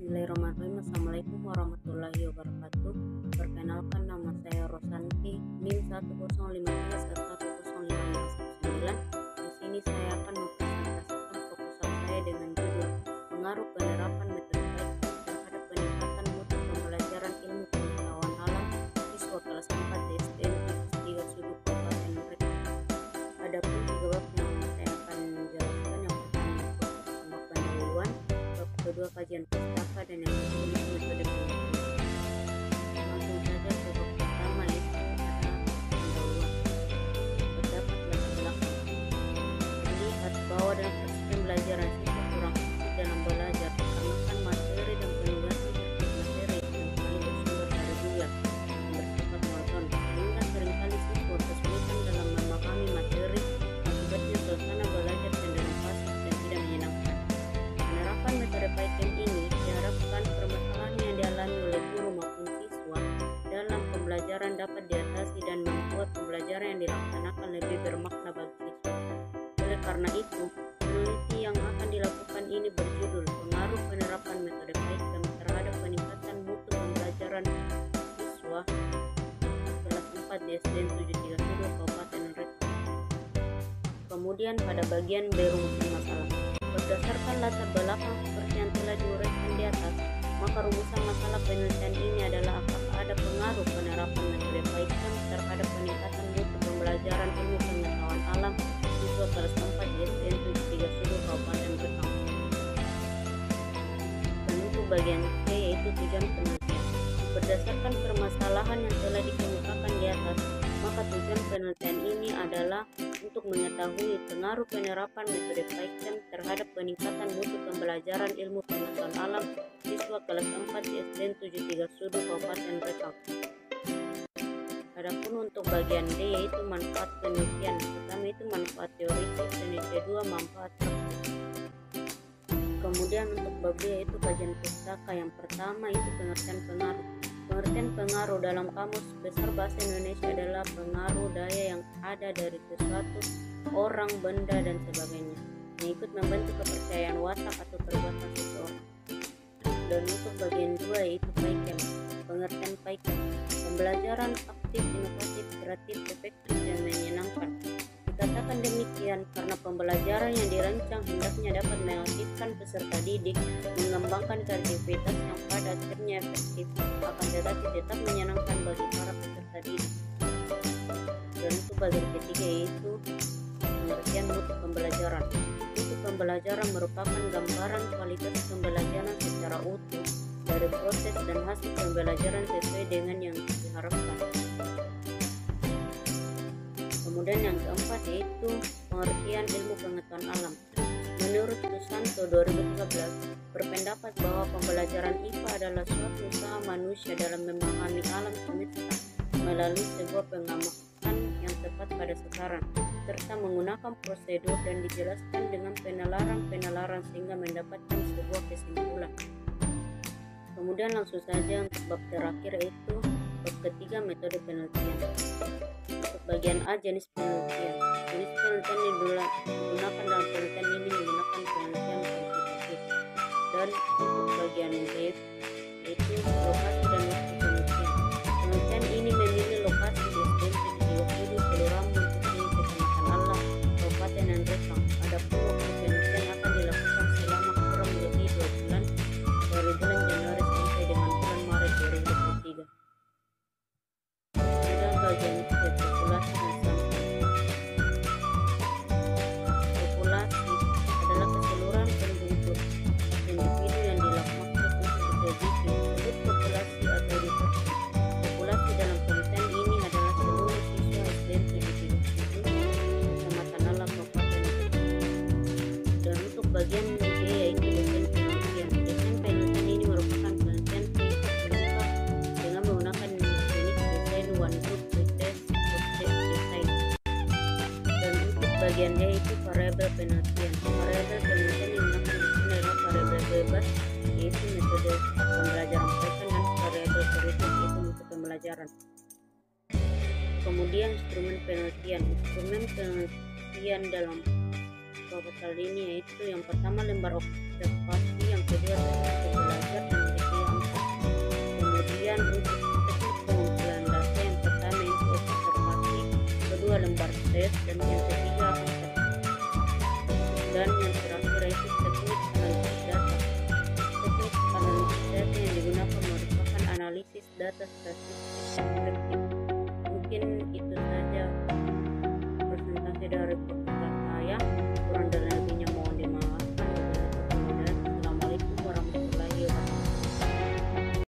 Bismillahirrahmanirrahim. Assalamualaikum warahmatullahi wabarakatuh. Perkenalkan, nama saya Rosanti, NIM 101511059. Di sini saya akan mempresentasikan proposal saya dengan judul Pengaruh Penerapan Metode Python terhadap Peningkatan Mutu Pembelajaran Ilmu Pengetahuan Alam Siswa Kelas 4 SDN 3 Sudut Kabupaten Mereka. Adapun tiga bab yang saya akan menjelaskan, yang pertama bab pendahuluan, bab kedua kajian pustaka, dan yang ketiga metode penelitian. Langsung saja ke bab pertama, yaitu adalah pendahuluan. Terdapat latar belakang. Terlihat bahwa dalam proses pembelajaran siswa kurang aktif dalam belajar dikarenakan materi dan penugasan terkait materi yang kembali bersumber dari bulan yang bersifat monoton, sehingga seringkali siswa kesulitan dalam memahami materi. Akibatnya suasana belajar cenderung pasif dan tidak menyenangkan. Penerapan metode Python ini diharapkan permasalahan yang dialami oleh guru maupun siswa dalam pembelajaran dapat diatasi dan membuat pembelajaran yang dilaksanakan lebih bermakna bagi siswa. Oleh karena itu, peneliti yang akan dilakukan ini berjudul Pengaruh Penerapan Metode Python terhadap Peningkatan Mutu Pembelajaran Siswa Kelas 4 di SDN 73 Sudut Kabupaten Mereka. Kemudian pada bagian B, rumusan masalah. Berdasarkan latar belakang seperti yang telah diuraikan di atas, maka rumusan masalah penelitian ini adalah apakah ada pengaruh penerapan metode Python terhadap peningkatan mutu pembelajaran ilmu pengetahuan alam siswa kelas 4 di SDN 73 Sudut Kabupaten Mereka. Dan untuk bagian C, yaitu tujuan penelitian. Berdasarkan permasalahan yang telah dikemukakan di atas, maka tujuan penelitian ini adalah untuk mengetahui pengaruh penerapan metode Python terhadap peningkatan mutu pembelajaran ilmu pengetahuan alam siswa kelas 4 di SDN 73 Sudut Kabupaten Mereka. Adapun untuk bagian D, yaitu manfaat penelitian. Pertama itu manfaat teoritis dan yang kedua manfaat praktis. Kemudian untuk bab B, yaitu kajian pustaka. Yang pertama itu pengertian pengaruh. Pengertian pengaruh dalam Kamus Besar Bahasa Indonesia adalah pengaruh daya yang ada dari sesuatu, orang, benda, dan sebagainya yang ikut membentuk kepercayaan watak atau perbuatan seseorang. Dan untuk bagian 2, yaitu PyChem. Pengertian PyChem, pembelajaran aktif, inovatif, kreatif, efektif, dan menyenangkan. Dikatakan demikian karena pembelajaran yang dirancang hendaknya dapat mengaktifkan peserta didik, mengembangkan kreativitas yang pada akhirnya efektif, akan tetapi tetap menyenangkan bagi para peserta didik. Dan untuk bagian ketiga, yaitu pengertian mutu pembelajaran. Mutu pembelajaran merupakan gambaran kualitas pembelajaran secara utuh dari proses dan hasil pembelajaran sesuai dengan yang diharapkan. Kemudian yang keempat, yaitu pengertian ilmu pengetahuan alam. Menurut Susanto 2013 berpendapat bahwa pembelajaran IPA adalah suatu usaha manusia dalam memahami alam semesta melalui sebuah pengamatan yang tepat pada sasaran, serta menggunakan prosedur dan dijelaskan dengan penalaran sehingga mendapatkan sebuah kesimpulan. Kemudian langsung saja untuk bab terakhir, yaitu bab ketiga, metode penelitian. Untuk bagian A, jenis penelitian. Jenis penelitian yang digunakan dalam penelitian ini menggunakan penelitian kuantitatif. Dan untuk bagian B, yaitu lokasi dan waktu penelitian. Penelitian ini memilih lokasi di SDN 73 Kelurahan Muntusi, Kecamatan Alam, Kabupaten Mereka. Adapun waktu penelitian akan dilakukan selama kurang lebih 2 bulan, dari bulan Januari sampai dengan bulan Maret 2023. Kemudian bagian C, populasi dan sampel. Populasi adalah keseluruhan penduduk individu yang dimaksud untuk dijadikan disebut populasi atau diversi. Populasi dalam penelitian ini adalah seluruh siswa SDN 73 Kecamatan Alam, Kabupaten Mereka. Dan untuk bagian D, yaitu desain penelitian. Desain penelitian ini merupakan penelitian lengkap dengan menggunakan teknik desain one group pretest object design. Dan untuk bagian D, itu variabel penelitian. Variabel penelitian yang digunakan di sini adalah variabel bebas, yaitu metode pembelajaran Python, dan variabel kritis, yaitu mutu pembelajaran. Kemudian instrumen penelitian. Instrumen penelitian dalam proposal ini yaitu yang pertama lembar observasi, yang kedua teknik belajar, dan kedua lembar tes, dan yang ketiga akan dan yang terakhir yaitu teknik analisis data. Teknik analisis data yang digunakan merupakan analisis data statistik efektif